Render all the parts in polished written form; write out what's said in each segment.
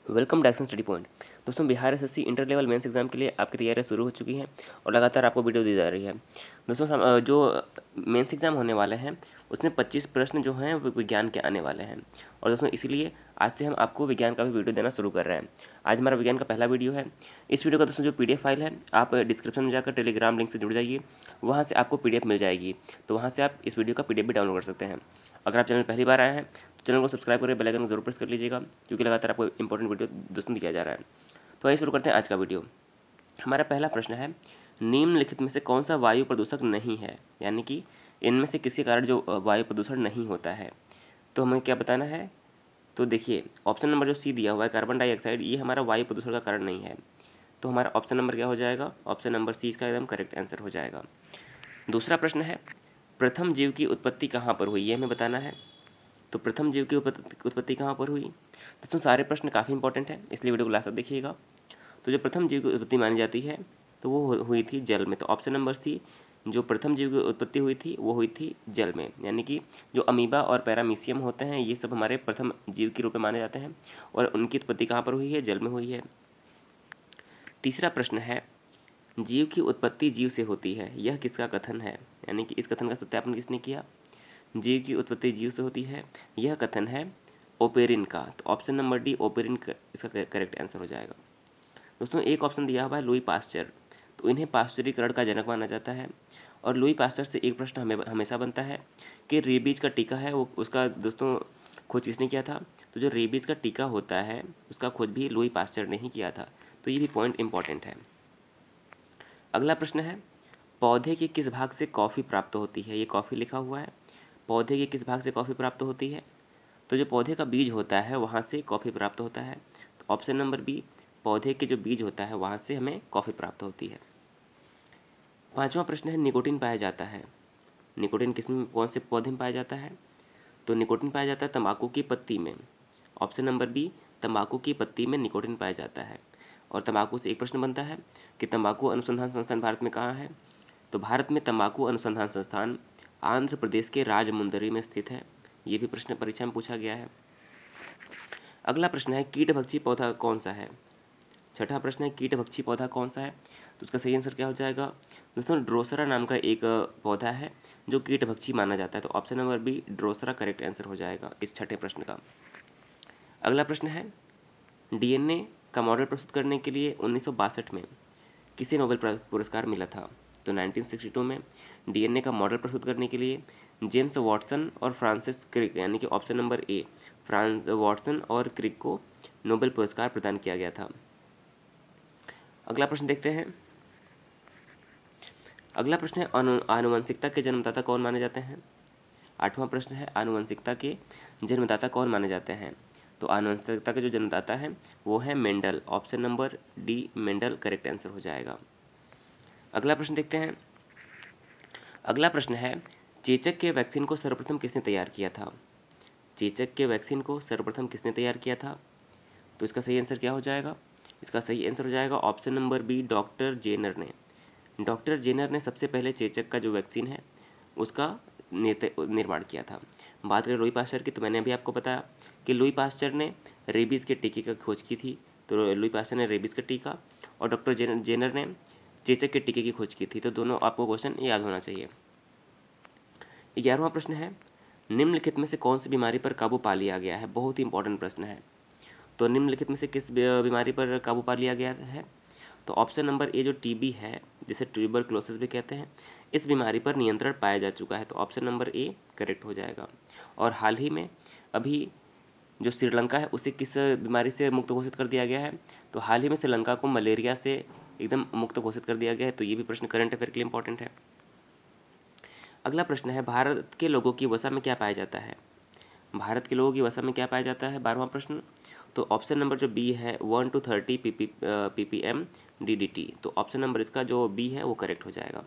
Welcome to Action Study Point. दोस्तों, Bihar SSC inter level mains exam के लिए आपकी तैयारियां शुरू हो चुकी हैं और लगातार आपको वीडियो दी जा रही है। दोस्तों, जो मेंस एग्जाम होने वाले हैं उसमें 25 प्रश्न जो हैं वो विज्ञान के आने वाले हैं। और दोस्तों, इसीलिए आज से हम आपको विज्ञान का भी वीडियो देना शुरू कर रहे हैं। आज हमारा विज्ञान का पहला वीडियो है। इस वीडियो का दोस्तों जो PDF फाइल है, आप डिस्क्रिप्शन में जाकर टेलीग्राम लिंक से जुड़ जाइए, वहाँ से आपको PDF मिल जाएगी। तो वहाँ से आप इस वीडियो का PDF भी डाउनलोड कर सकते हैं। अगर आप चैनल पहली बार आए हैं तो चैनल को सब्सक्राइब करके बेल आइकन को जरूर प्रेस कर लीजिएगा, क्योंकि लगातार आपको इंपॉर्टेंट वीडियो दोस्तों दिया जा रहा है। तो आइए शुरू करते हैं आज का वीडियो। हमारा पहला प्रश्न है, निम्नलिखित में से कौन सा वायु प्रदूषक नहीं है, यानी कि इनमें से किसी कारण जो वायु प्रदूषण नहीं होता है। तो हमें क्या बताना है? तो देखिए, ऑप्शन नंबर जो सी दिया हुआ है कार्बन डाइऑक्साइड, ये हमारा वायु प्रदूषण का कारण नहीं है। तो हमारा ऑप्शन नंबर क्या हो जाएगा? ऑप्शन नंबर सी इसका एकदम करेक्ट आंसर हो जाएगा। दूसरा प्रश्न है, प्रथम जीव की उत्पत्ति कहाँ पर हुई, ये हमें बताना है। तो प्रथम जीव की उत्पत्ति कहाँ पर हुई? दोस्तों, सारे प्रश्न काफ़ी इंपॉर्टेंट हैं, इसलिए वीडियो को लास्ट तक देखिएगा। तो जो प्रथम जीव की उत्पत्ति मानी जाती है तो वो हुई थी जल में। तो ऑप्शन नंबर सी, जो प्रथम जीव की उत्पत्ति हुई थी वो हुई थी जल में, यानी कि जो अमीबा और पैरामीशियम होते हैं ये सब हमारे प्रथम जीव के रूप में माने जाते हैं, और उनकी उत्पत्ति कहाँ पर हुई है? जल में हुई है। तीसरा प्रश्न है, जीव की उत्पत्ति जीव से होती है, यह किसका कथन है, यानी कि इस कथन का सत्यापन किसने किया? जीव की उत्पत्ति जीव से होती है, यह कथन है ओपेरिन का। तो ऑप्शन नंबर डी ओपेरिन इसका करेक्ट आंसर हो जाएगा। दोस्तों, एक ऑप्शन दिया हुआ है लुई पास्चर, तो इन्हें पाश्चुरीकरण का जनक माना जाता है। और लुई पास्चर से एक प्रश्न हमें हमेशा बनता है कि रेबीज का टीका है वो उसका दोस्तों खोज किसने किया था? तो जो रेबीज का टीका होता है उसका खोज भी लुई पास्चर ने ही किया था। तो ये भी पॉइंट इंपॉर्टेंट है। अगला प्रश्न है, पौधे के किस भाग से कॉफ़ी प्राप्त होती है? ये कॉफ़ी लिखा हुआ है, पौधे के किस भाग से कॉफ़ी प्राप्त होती है? तो जो पौधे का बीज होता है वहाँ से कॉफ़ी प्राप्त होता है। तो ऑप्शन नंबर बी, पौधे के जो बीज होता है वहाँ से हमें कॉफ़ी प्राप्त होती है। पांचवा प्रश्न है, निकोटीन पाया जाता है, निकोटीन किसमें, कौन से पौधे में पाया जाता है? तो निकोटीन पाया जाता है तंबाकू की पत्ती में। ऑप्शन नंबर बी, तंबाकू की पत्ती में निकोटीन पाया जाता है। और तंबाकू से एक प्रश्न बनता है कि तंबाकू अनुसंधान संस्थान भारत में कहाँ है? तो भारत में तंबाकू अनुसंधान संस्थान आंध्र प्रदेश के राजमुंदरी में स्थित है। ये भी प्रश्न परीक्षा में पूछा गया है। अगला प्रश्न है, कीटभक्षी पौधा कौन सा है? छठा प्रश्न है, कीटभक्षी पौधा कौन सा है? तो उसका सही आंसर क्या हो जाएगा? दोस्तों, ड्रोसरा नाम का एक पौधा है जो कीटभक्षी माना जाता है। तो option number B drosera correct answer हो जाएगा इस छठे प्रश्न का। अगला प्रश्न है, DNA का मॉडल प्रस्तुत करने के लिए 1962 में किसे नोबेल पुरस्कार मिला था? तो 1962 में DNA का मॉडल प्रस्तुत करने के लिए जेम्स वॉटसन और फ्रांसिस क्रिक, यानी कि option number A France Watson और क्रिक को नोबेल पुरस्कार प्रदान किया गया था। अगला प्रश्न देखते हैं। अगला प्रश्न है, आनुवंशिकता के जन्मदाता कौन माने जाते हैं? आठवां प्रश्न है, आनुवंशिकता के जन्मदाता कौन माने जाते हैं? तो आनुवंशिकता के जो जन्मदाता हैं वो है Mendel. Option number D Mendel correct answer हो जाएगा। अगला प्रश्न देखते हैं। अगला प्रश्न है, चेचक के वैक्सीन को सर्वप्रथम किसने तैयार किया था? चेचक के वैक्सीन को सर्वप्रथम किसने तैयार किया था? तो इसका सही आंसर क्या हो जाएगा? इसका सही आंसर हो जाएगा option number B doctor Jenner ने। डॉक्टर जेनर ने सबसे पहले चेचक का जो वैक्सीन है उसका निर्माण किया था। बात करें लुई पास्चर की, तो मैंने अभी आपको बताया कि लुई पास्चर ने रेबीज़ के टीके का खोज की थी। तो लुई पास्चर ने रेबीज़ का टीका और डॉक्टर जेनर ने चेचक के टीके की खोज की थी। तो दोनों आपको क्वेश्चन याद होना चाहिए। 11वां प्रश्न है, निम्नलिखित में से कौन सी बीमारी पर काबू पा लिया गया है? बहुत ही इंपॉर्टेंट प्रश्न है। तो निम्नलिखित में से किस बीमारी पर काबू पा लिया गया है? तो ऑप्शन नंबर ए जो TB है, जिसे ट्यूबरक्लोसिस भी कहते हैं, इस बीमारी पर नियंत्रण पाया जा चुका है। तो ऑप्शन नंबर ए करेक्ट हो जाएगा। और हाल ही में अभी जो श्रीलंका है उसे किस बीमारी से मुक्त घोषित कर दिया गया है? तो हाल ही में श्रीलंका को मलेरिया से एकदम मुक्त घोषित कर दिया गया है। तो ये भी प्रश्न करंट अफेयर के लिए इंपॉर्टेंट है। अगला प्रश्न है, भारत के लोगों की वसा में क्या पाया जाता है? भारत के लोगों की वसा में क्या पाया जाता है? 12वां प्रश्न। तो ऑप्शन नंबर जो बी है 1 to 30 ppm DDT। तो ऑप्शन नंबर इसका जो बी है वो करेक्ट हो जाएगा।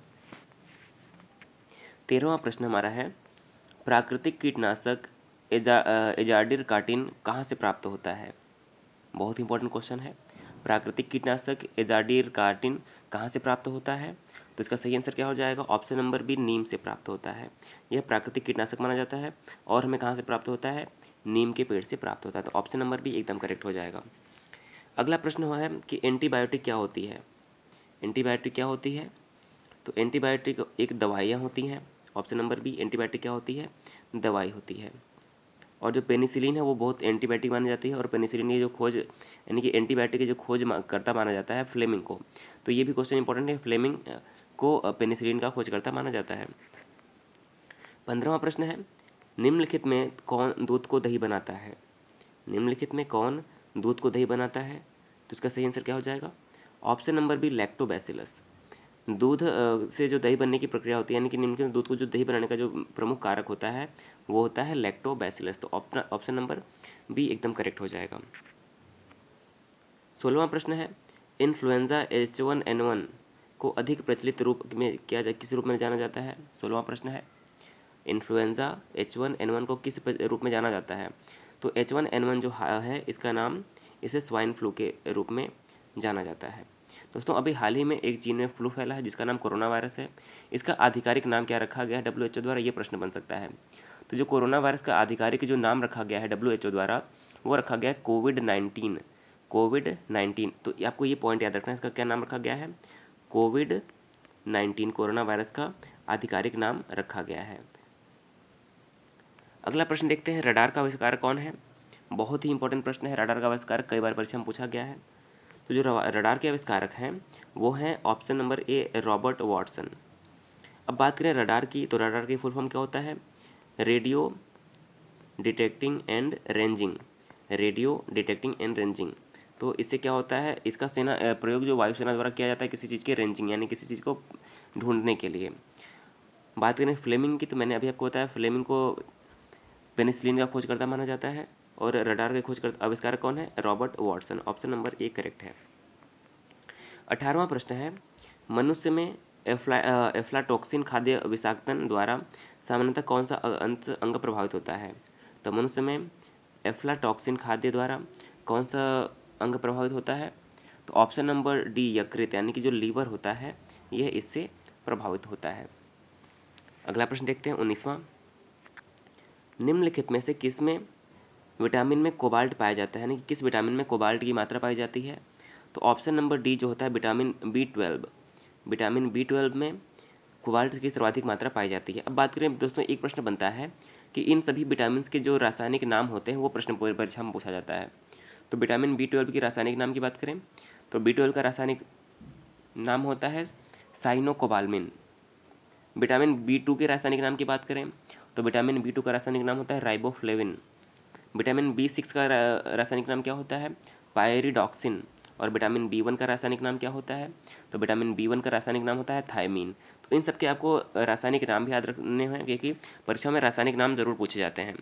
13वां प्रश्न हमारा है, प्राकृतिक कीटनाशक एजाडिरकाटिन कहाँ से प्राप्त होता है? बहुत इंपॉर्टेंट क्वेश्चन है। प्राकृतिक कीटनाशक एजाडिरकाटिन कहाँ से प्राप्त होता है? तो इसका सही आंसर क्या हो जाएगा? ऑप्शन नंबर बी नीम से प्राप्त होता है। यह प्राकृतिक कीटनाशक माना जाता है और हमें कहाँ से प्राप्त होता है? नीम के पेड़ से प्राप्त होता है। तो ऑप्शन नंबर बी एकदम करेक्ट हो जाएगा। अगला प्रश्न हुआ है कि एंटीबायोटिक क्या होती है। एंटीबायोटिक क्या होती है? तो एंटीबायोटिक एक दवाइयाँ होती हैं। ऑप्शन नंबर बी, एंटीबायोटिक क्या होती है? दवाई होती है। और जो पेनिसिलिन है वो बहुत एंटीबायोटिक मानी जाती है, और पेनिसिलिन की जो खोज यानी कि एंटीबायोटिक की जो खोज करता माना जाता है फ्लेमिंग को। तो ये भी क्वेश्चन इंपॉर्टेंट है, फ्लेमिंग को पेनिसिलिन का खोजकर्ता माना जाता है। 15वां प्रश्न है, निम्नलिखित में कौन दूध को दही बनाता है? निम्नलिखित में कौन दूध को दही बनाता है? तो इसका सही आंसर क्या हो जाएगा? Option number B, lactobacillus. दूध से जो दही बनने की प्रक्रिया होती है, यानी कि निम्नलिखित दूध को जो दही बनाने का जो प्रमुख कारक होता है वो होता है लैक्टोबैसिलस। तो ऑप्शन नंबर बी एकदम करेक्ट हो जाएगा। 16वां प्रश्न है, इन्फ्लुएंजा H1N1 को अधिक प्रचलित रूप में किस रूप में जाना जाता है? 16वां प्रश्न है, इन्फ्लुएंजा H1N1 को किस रूप में जाना जाता है? तो H1N1 जो है इसका नाम इसे स्वाइन फ्लू के रूप में जाना जाता है। दोस्तों अभी हाल ही में एक चीन में फ्लू फैला है जिसका नाम कोरोना वायरस है। इसका आधिकारिक नाम क्या रखा गया है WHO द्वारा? ये प्रश्न बन सकता है। तो जो कोरोना वायरस का आधिकारिक जो नाम रखा गया है WHO द्वारा वो रखा गया है कोविड-19। कोविड-19, तो आपको ये पॉइंट याद रखना है, इसका क्या नाम रखा गया है? कोविड-19 कोरोना वायरस का आधिकारिक नाम रखा गया है। अगला प्रश्न देखते हैं, रडार का आविष्कार कौन है? बहुत ही इंपॉर्टेंट प्रश्न है, रडार का आविष्कार कई बार परीक्षा में पूछा गया है। तो जो रडार के आविष्कारक हैं वो हैं option number A, Robert Watson. अब बात करें रडार की, तो रडार की फुल फॉर्म क्या होता है? Radio detecting and ranging. Radio detecting and ranging. तो इससे क्या होता है, इसका सेना प्रयोग जो वायुसेना द्वारा किया जाता है किसी चीज़ की रेंजिंग यानी किसी चीज़ को ढूंढने के लिए। बात करें फ्लेमिंग की, तो मैंने अभी आपको बताया फ्लेमिंग को पेनिसिलिन का खोजकर्ता माना जाता है, और रडार के खोजकर्ता आविष्कारक कौन है? Robert Watson. Option number A correct है। 18वां प्रश्न है, मनुष्य में एफ्लाटॉक्सिन खाद्य विषाक्तन द्वारा सामान्यतः कौन सा अंग प्रभावित होता है? तो मनुष्य में एफ्लाटॉक्सिन खाद्य द्वारा कौन सा अंग प्रभावित होता है? तो ऑप्शन नंबर डी, यकृत यानी कि जो लीवर होता है यह इससे प्रभावित होता है। अगला प्रश्न देखते हैं 19वां, निम्नलिखित में से किस में विटामिन में कोबाल्ट पाया जाता है, यानी कि किस विटामिन में कोबाल्ट की मात्रा पाई जाती है? तो ऑप्शन नंबर डी जो होता है विटामिन B12। विटामिन B12 में कोबाल्ट की सर्वाधिक मात्रा पाई जाती है। अब बात करें दोस्तों, एक प्रश्न बनता है कि इन सभी विटामिन के जो रासायनिक नाम होते हैं वो प्रश्न परीक्षा में पूछा जाता है। तो विटामिन B12 की रासायनिक नाम की बात करें तो B12 का रासायनिक नाम होता है साइनोकोबाल्मिन। विटामिन B2 के रासायनिक नाम की बात करें तो विटामिन B2 का रासायनिक नाम होता है राइबोफ्लेविन। विटामिन B6 का रासायनिक नाम क्या होता है? पायरिडॉक्सिन। और विटामिन B1 का रासायनिक नाम क्या होता है? तो विटामिन B1 का रासायनिक नाम होता है थायमीन। तो इन सब के आपको रासायनिक नाम भी याद रखने हैं क्योंकि परीक्षा में रासायनिक नाम जरूर पूछे जाते हैं।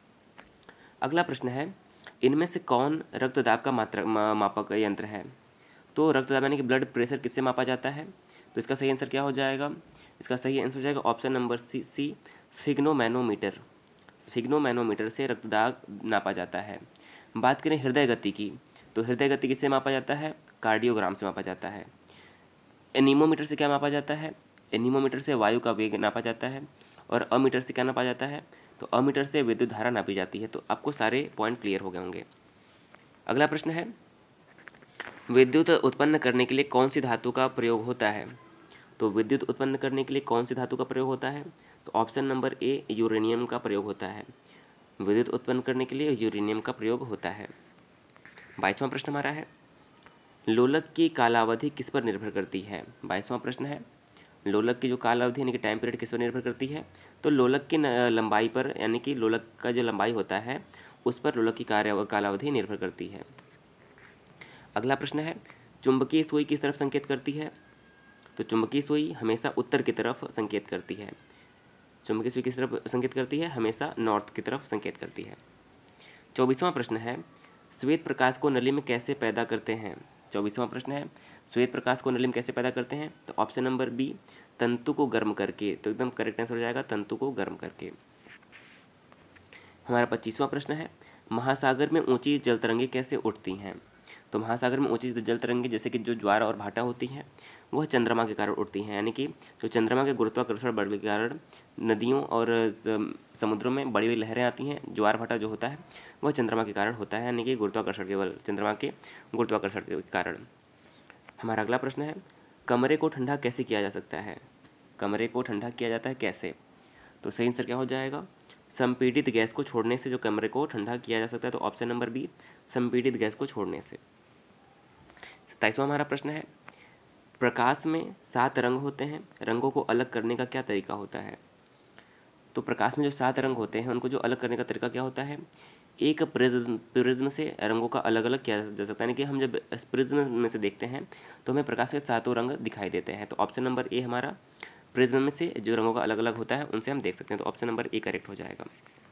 अगला प्रश्न है, इनमें से कौन रक्तदाब का मापक यंत्र है? तो रक्तदाब यानी कि ब्लड प्रेशर किससे मापा जाता है? तो इसका सही आंसर क्या हो जाएगा? इसका सही आंसर हो जाएगा option number C, sphygmomanometer. Sphygmomanometer से रक्तदाब नापा जाता है। बात करें हृदय गति की, तो हृदय गति किससे मापा जाता है? कार्डियोग्राम से मापा जाता है। एनीमोमीटर से क्या मापा जाता है? एनीमोमीटर से वायु का वेग नापा जाता है। और अमीटर से क्या नापा जाता है? तो अमीटर से विद्युत धारा नापी जाती है। तो आपको सारे पॉइंट क्लियर हो गए होंगे। अगला प्रश्न है, विद्युत उत्पन्न करने के लिए कौन सी धातु का प्रयोग होता है? तो विद्युत उत्पन्न करने के लिए कौन सी धातु का प्रयोग होता है? तो ऑप्शन नंबर ए, यूरेनियम का प्रयोग होता है। विद्युत उत्पन्न करने के लिए यूरेनियम का प्रयोग होता है। 22वां प्रश्न हमारा है, लोलक की कालावधि किस पर निर्भर करती है? 22वां प्रश्न है, लोलक की जो कालावधि यानी कि टाइम पीरियड किस पर निर्भर करती है? तो लोलक की लंबाई पर, यानी कि लोलक का जो लंबाई होता है उस पर लोलक की कालावधि निर्भर करती है। अगला प्रश्न है, चुंबकीय सुई किस तरफ संकेत करती है? तो चुंबकीय सुई हमेशा उत्तर की तरफ संकेत करती है। चुंबकीय सुई किस तरफ संकेत करती है? हमेशा नॉर्थ की तरफ संकेत करती है। 24वां प्रश्न है, श्वेत प्रकाश को नली में कैसे पैदा करते हैं? 24वां प्रश्न है, श्वेत प्रकाश को नली में कैसे पैदा करते हैं? तो ऑप्शन नंबर बी, तंतु को गर्म करके। तो एकदम करेक्ट आंसर हो जाएगा तंतु को गर्म करके। हमारा 25वां प्रश्न है, महासागर में ऊंची जल तरंगें कैसे उठती हैं? तो महासागर में ऊंची जल तरंगें जैसे कि जो ज्वार और भाटा होती हैं वह चंद्रमा के कारण उठती हैं, यानी कि जो चंद्रमा के गुरुत्वाकर्षण बल के कारण नदियों और समुद्रों में बड़ी बड़ी लहरें आती हैं। ज्वार भाटा जो होता है वह चंद्रमा के कारण होता है, यानी कि गुरुत्वाकर्षण के बल, चंद्रमा के गुरुत्वाकर्षण के कारण। हमारा अगला प्रश्न है, कमरे को ठंडा कैसे किया जा सकता है? कमरे को ठंडा किया जाता है कैसे? तो सही आंसर क्या हो जाएगा? संपीड़ित गैस को छोड़ने से जो कमरे को ठंडा किया जा सकता है, तो ऑप्शन नंबर बी, संपीड़ित गैस को छोड़ने से। 27वां हमारा प्रश्न है, प्रकाश में 7 रंग होते हैं, रंगों को अलग करने का क्या तरीका होता है? तो प्रकाश में जो 7 रंग होते हैं उनको जो अलग करने का तरीका क्या होता है? एक प्रिज्म से रंगों का अलग अलग किया जा सकता है, यानी कि हम जब इस प्रिज्म में से देखते हैं तो हमें प्रकाश के 7 रंग दिखाई देते हैं। तो ऑप्शन नंबर ए हमारा, प्रिज्म में से जो रंगों का अलग अलग होता है उनसे हम देख सकते हैं, तो ऑप्शन नंबर ए करेक्ट हो जाएगा।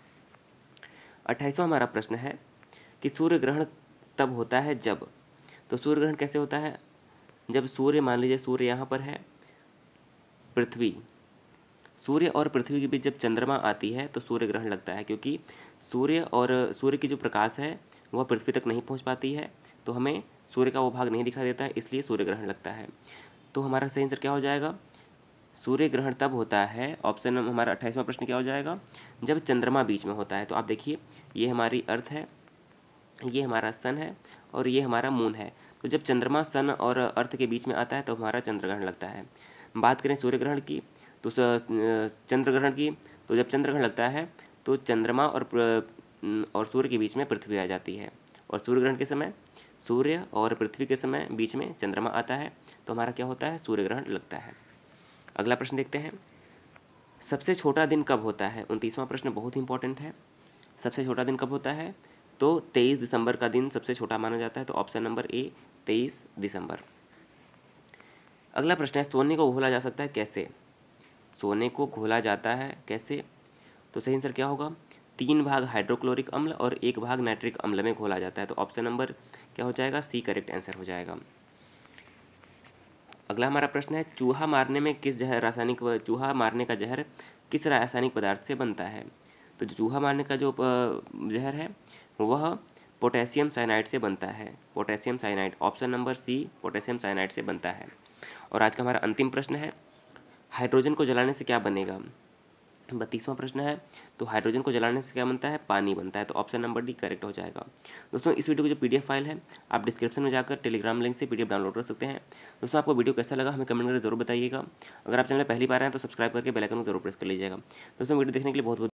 28वां हमारा प्रश्न है कि सूर्य ग्रहण तब होता है जब, तो सूर्य ग्रहण कैसे होता है? जब सूर्य, मान लीजिए सूर्य यहाँ पर है, पृथ्वी, सूर्य और पृथ्वी के बीच जब चंद्रमा आती है तो सूर्य ग्रहण लगता है, क्योंकि सूर्य की जो प्रकाश है वह पृथ्वी तक नहीं पहुँच पाती है, तो हमें सूर्य का वो भाग नहीं दिखाई देता है, इसलिए सूर्य ग्रहण लगता है। तो हमारा सही आंसर क्या हो जाएगा? सूर्य ग्रहण तब होता है, ऑप्शन हमारा 28वां प्रश्न क्या हो जाएगा? जब चंद्रमा बीच में होता है। तो आप देखिए, ये हमारी अर्थ है, ये हमारा सन है और ये हमारा मून है। तो जब चंद्रमा सन और अर्थ के बीच में आता है तो हमारा चंद्र ग्रहण लगता है। बात करें सूर्य ग्रहण की, तो चंद्र ग्रहण की, तो जब चंद्र ग्रहण लगता है तो चंद्रमा और सूर्य के बीच में पृथ्वी आ जाती है, और सूर्य ग्रहण के समय सूर्य और पृथ्वी के समय बीच में चंद्रमा आता है, तो हमारा क्या होता है? सूर्य ग्रहण लगता है। अगला प्रश्न देखते हैं, सबसे छोटा दिन कब होता है? 29वां प्रश्न बहुत ही इंपॉर्टेंट है। सबसे छोटा दिन कब होता है? तो 23 दिसंबर का दिन सबसे छोटा माना जाता है, तो ऑप्शन नंबर ए, 23 दिसंबर। अगला प्रश्न है, सोने को घोला जा सकता है कैसे? सोने को घोला जाता है कैसे? तो सही आंसर क्या होगा? 3 भाग हाइड्रोक्लोरिक अम्ल और 1 भाग नाइट्रिक अम्ल में घोला जाता है, तो ऑप्शन नंबर क्या हो जाएगा? सी करेक्ट आंसर हो जाएगा। अगला हमारा प्रश्न है, चूहा मारने का जहर किस रासायनिक पदार्थ से बनता है? तो जो चूहा मारने का जो जहर है वह पोटेशियम साइनाइड से बनता है, potassium cyanide, option number C, potassium cyanide से बनता है। और आज का हमारा अंतिम प्रश्न है, हाइड्रोजन को जलाने से क्या बनेगा? 32वां प्रश्न है, तो हाइड्रोजन को जलाने से क्या बनता है? पानी बनता है, तो ऑप्शन नंबर डी करेक्ट हो जाएगा। दोस्तों, इस वीडियो की जो पीडीएफ फाइल है आप डिस्क्रिप्शन में जाकर टेलीग्राम लिंक से पीडीएफ डाउनलोड कर सकते हैं। दोस्तों, आपको वीडियो कैसा लगा हमें कमेंट करके जरूर बताइएगा। अगर आप चैनल पहली बार आए हैं तो सब्सक्राइब करके बेल आइकन को जरूर प्रेस कर लीजिएगा। दोस्तों, वीडियो देखने के लिए बहुत बहुत